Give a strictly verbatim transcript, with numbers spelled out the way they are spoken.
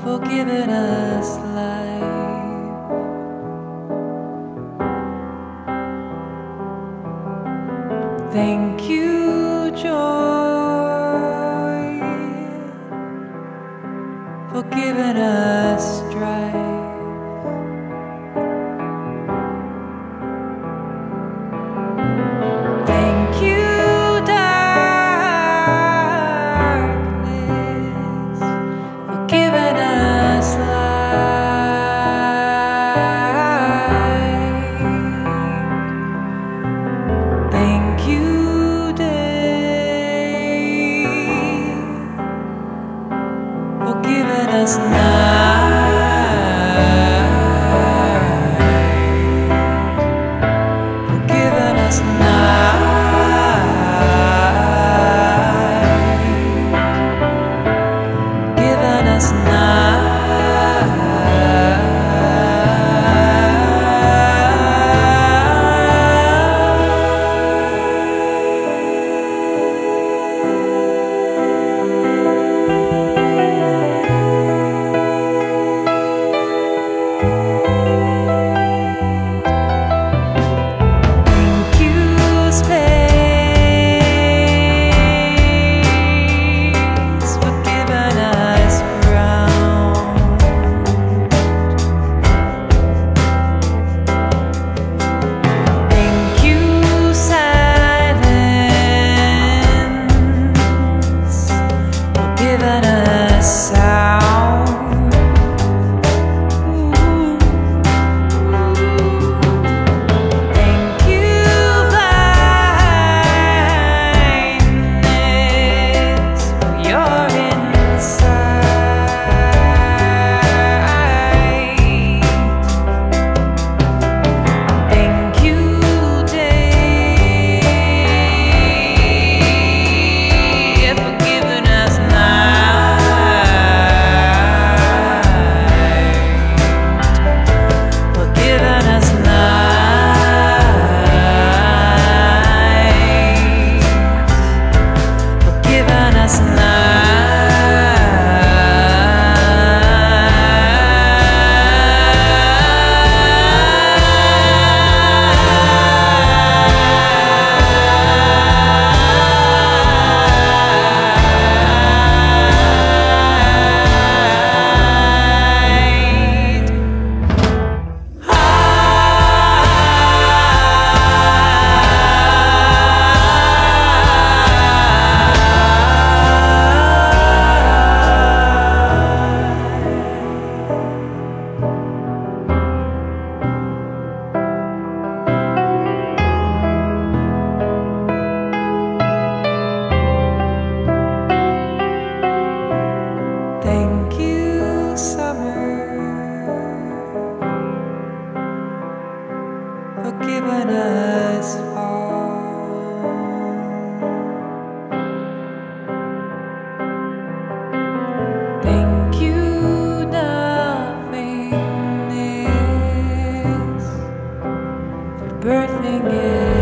for giving us life. Thank you, joy, for giving us strife. Thank you, darkness, for giving us light. Thank you, day, for giving us night, for giving us night, giving us night. Thank you, space, for giving us ground. Thank you, silence, for giving us sound. Thank you, blindness, for your insight. Thank you, day, for giving us night, for giving us night, for giving us Thank you, summer, for giving us fall. Thank you, nothingness, for birthing it.